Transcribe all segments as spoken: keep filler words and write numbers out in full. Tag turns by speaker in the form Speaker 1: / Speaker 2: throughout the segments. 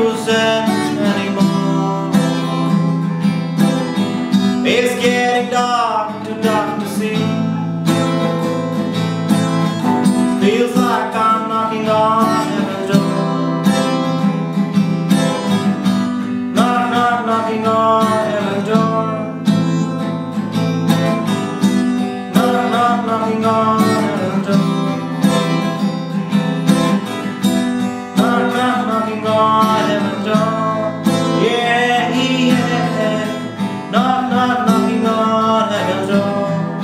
Speaker 1: use it anymore. It's getting dark, too dark to see. Feels like I'm knocking on heaven's door. Knock, knock, knocking on heaven's door. Knock, knock, knocking on heaven's door. Knock, knock, knocking on heaven's door. Yeah, yeah. Knock, knock, knocking on heaven's door.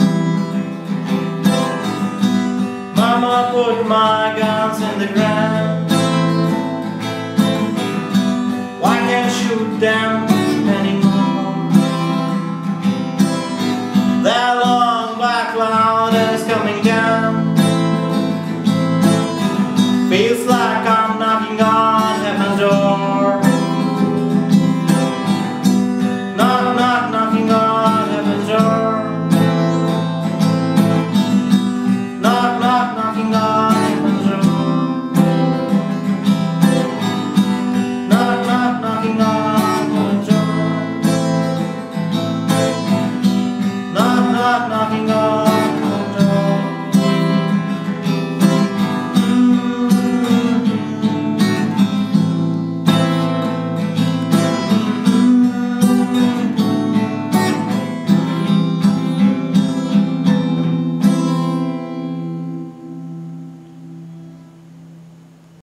Speaker 1: Mama put my guns in the ground. Why can't shoot them?